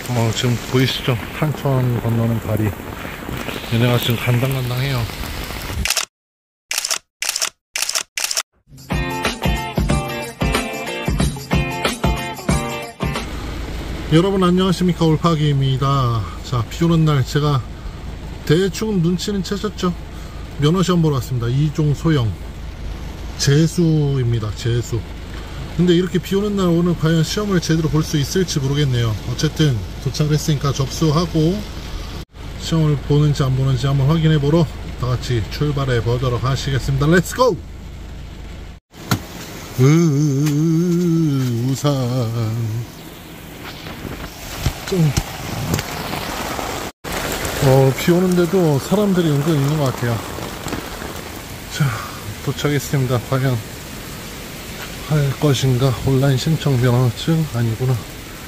지금 보이시죠? 탄천 건너는 다리. 얘네가 지금 간당간당해요. 여러분 안녕하십니까, 올파기입니다. 자, 비오는 날 제가 대충 눈치는 채셨죠? 면허시험 보러 왔습니다. 2종 소형 재수입니다. 재수. 근데 이렇게 비오는 날 오늘 과연 시험을 제대로 볼 수 있을지 모르겠네요. 어쨌든 도착을 했으니까 접수하고 시험을 보는지 안 보는지 한번 확인해 보러 다같이 출발해 보도록 하시겠습니다. 렛츠고! 우산 좀 비 오는데도 사람들이 은근 있는 것 같아요. 자, 도착했습니다. 과연 할 것인가? 온라인 신청 면허증 아니구나.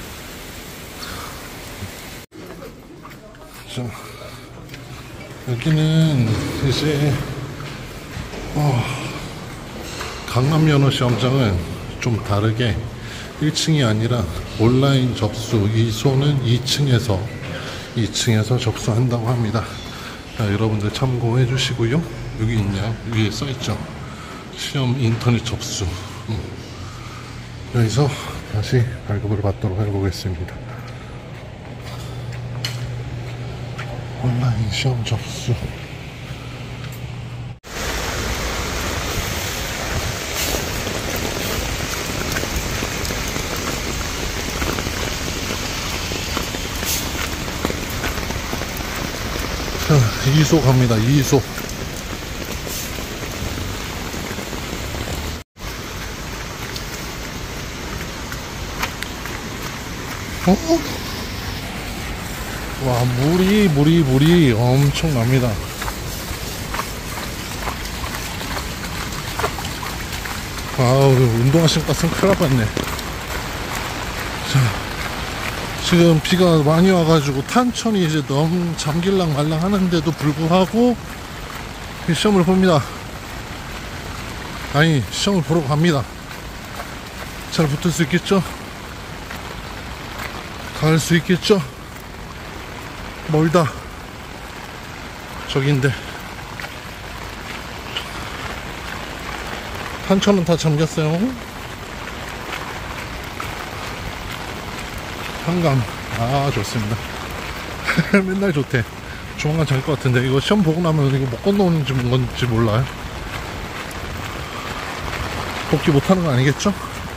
자, 여기는 이제 강남 면허 시험장은 좀 다르게 1층이 아니라 온라인 접수, 이소는 2층에서 접수한다고 합니다. 자, 여러분들 참고해 주시고요. 여기 있냐? 위에 써있죠? 시험 인터넷 접수. 여기서 다시 발급을 받도록 해보겠습니다. 온라인 시험 접수. 자, 2소 갑니다. 2소. 와, 물이 엄청납니다. 아우, 운동화 신고 왔으면 큰일 날 뻔했네. 자, 지금 비가 많이 와가지고 탄천이 이제 너무 잠길랑 말랑 하는데도 불구하고 시험을 봅니다. 아니, 시험을 보러 갑니다. 잘 붙을 수 있겠죠? 갈 수 있겠죠? 멀다. 저긴데. 탄천은 다 잠겼어요. 한강. 아, 좋습니다. 맨날 좋대. 조만간 잠길 것 같은데 이거 시험 보고 나면 이거 못 건너오는 건지 몰라요. 복귀 못하는 거 아니겠죠?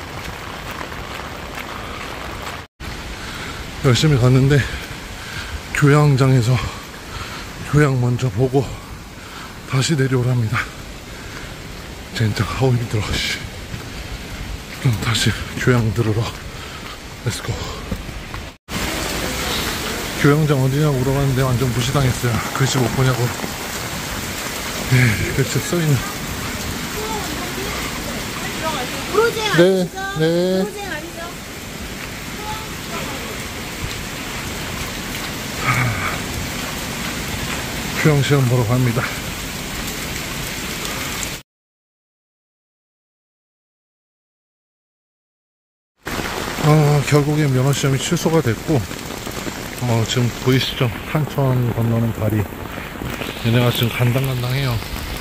열심히 갔는데 교양장에서 교양 먼저 보고 다시 내려오랍니다. 진짜 아우 힘들어. 그럼 다시 교양 들으러 렛츠고. 교양장 어디냐고 물어봤는데 완전 무시당했어요. 글씨 못 보냐고. 네, 글씨 써있는. 네, 네. 교양시험 보러 갑니다. 결국엔 면허시험이 취소가 됐고, 지금 보이시죠? 탄천 건너는 다리. 얘네가 지금 간당간당해요.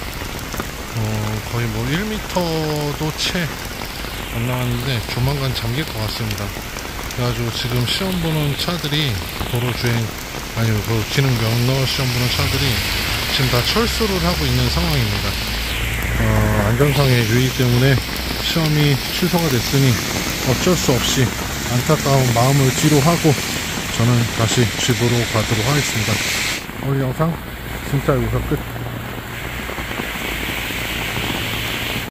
거의 뭐 1m도 채 안 나왔는데 조만간 잠길 것 같습니다. 그래가지고 지금 시험 보는 차들이 도로주행, 아니면 그 기능 면허 시험 보는 차들이 지금 다 철수를 하고 있는 상황입니다. 안전상의 유의 때문에 시험이 취소가 됐으니 어쩔 수 없이 안타까운 마음을 뒤로 하고 저는 다시 집으로 가도록 하겠습니다. 오늘 영상 진짜 여기서 끝.